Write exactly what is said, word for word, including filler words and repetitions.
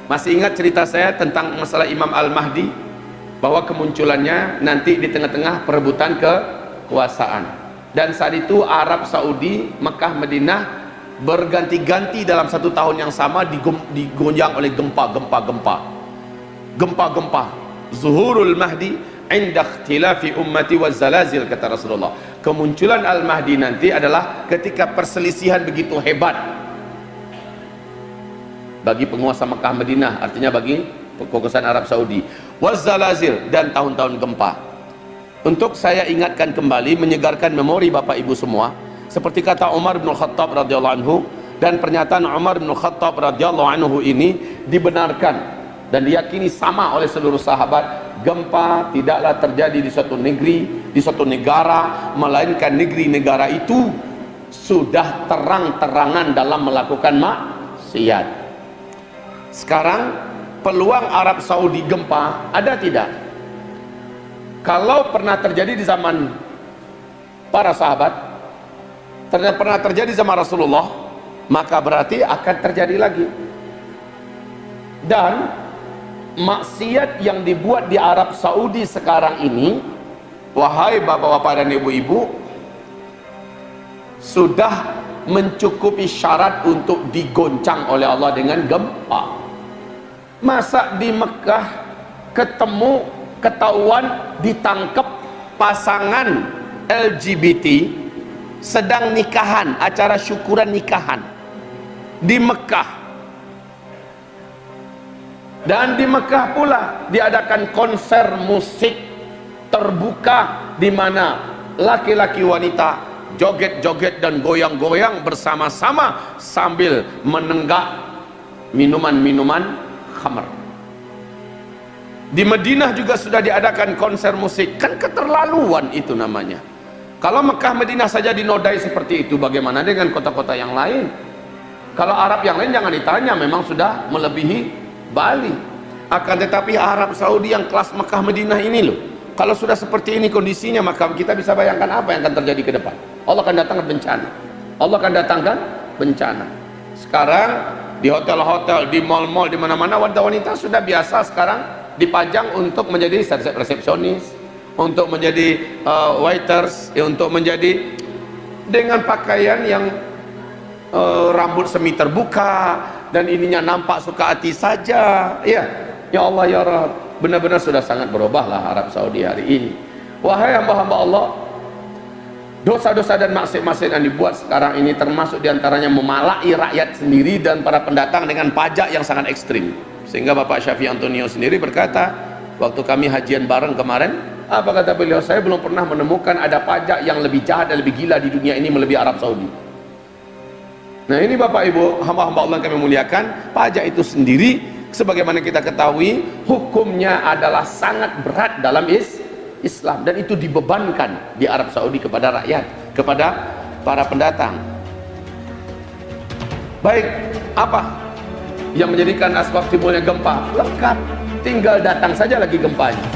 Masih ingat cerita saya tentang masalah Imam Al-Mahdi, bahwa kemunculannya nanti di tengah-tengah perebutan kekuasaan, dan saat itu Arab Saudi, Mekah, Madinah berganti-ganti dalam satu tahun yang sama digonjang oleh gempa-gempa-gempa gempa-gempa. Zuhurul Mahdi inda ikhtilafi ummati wa zalazil, kata Rasulullah. Kemunculan Al-Mahdi nanti adalah ketika perselisihan begitu hebat bagi penguasa Mekah Madinah, artinya bagi kekuasaan Arab Saudi, wazalazil, dan tahun-tahun gempa. Untuk saya ingatkan kembali, menyegarkan memori Bapak Ibu semua, seperti kata Umar bin Khattab radhiyallahu anhu, dan pernyataan Umar bin Khattab radhiyallahu anhu ini dibenarkan dan diyakini sama oleh seluruh sahabat. Gempa tidaklah terjadi di suatu negeri, di suatu negara, melainkan negeri-negara itu sudah terang-terangan dalam melakukan maksiat. Sekarang peluang Arab Saudi gempa ada tidak? Kalau pernah terjadi di zaman para sahabat, ternyata pernah terjadi zaman Rasulullah, maka berarti akan terjadi lagi. Dan maksiat yang dibuat di Arab Saudi sekarang ini, wahai bapak-bapak dan ibu-ibu, sudah mencukupi syarat untuk digoncang oleh Allah dengan gempa. Masa di Mekah ketemu, ketahuan, ditangkap pasangan L G B T sedang nikahan, acara syukuran nikahan di Mekah. Dan di Mekah pula diadakan konser musik terbuka, di mana laki-laki wanita joget-joget dan goyang-goyang bersama-sama sambil menenggak minuman-minuman khamr. Di Madinah juga sudah diadakan konser musik. Kan keterlaluan itu namanya. Kalau Mekah Madinah saja dinodai seperti itu, bagaimana dengan kota-kota yang lain? Kalau Arab yang lain jangan ditanya, memang sudah melebihi Bali. Akan tetapi Arab Saudi yang kelas Mekah Madinah ini loh, kalau sudah seperti ini kondisinya, maka kita bisa bayangkan apa yang akan terjadi ke depan. Allah akan datangkan bencana. Allah akan datangkan bencana. Sekarang di hotel-hotel, di mal-mal, di mana-mana wanita-wanita sudah biasa sekarang dipajang untuk menjadi resepsionis, untuk menjadi uh, waiters, ya, untuk menjadi dengan pakaian yang uh, rambut semi terbuka dan ininya nampak suka hati saja. Ya, ya Allah ya Rabb, benar-benar sudah sangat berubahlah Arab Saudi hari ini. Wahai hamba-hamba Allah, dosa-dosa dan maksiat-maksiat yang dibuat sekarang ini termasuk diantaranya memalai rakyat sendiri dan para pendatang dengan pajak yang sangat ekstrim. Sehingga Bapak Syafi'i Antonio sendiri berkata, waktu kami hajian bareng kemarin, apa kata beliau, saya belum pernah menemukan ada pajak yang lebih jahat dan lebih gila di dunia ini melebihi Arab Saudi. Nah ini Bapak Ibu hamba-hamba Allah yang kami muliakan, pajak itu sendiri sebagaimana kita ketahui hukumnya adalah sangat berat dalam is Islam, dan itu dibebankan di Arab Saudi kepada rakyat, kepada para pendatang. Baik, apa yang menjadikan asbab timbulnya gempa? Lengkap, tinggal datang saja lagi gempanya.